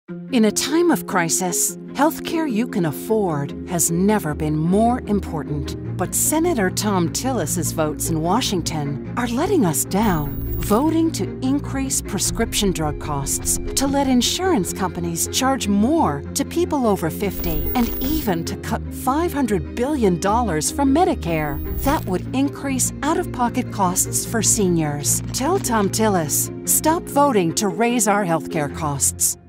In a time of crisis, healthcare you can afford has never been more important. But Senator Thom Tillis' votes in Washington are letting us down, voting to increase prescription drug costs, to let insurance companies charge more to people over 50, and even to cut $500 billion from Medicare. That would increase out-of-pocket costs for seniors. Tell Thom Tillis, stop voting to raise our healthcare costs.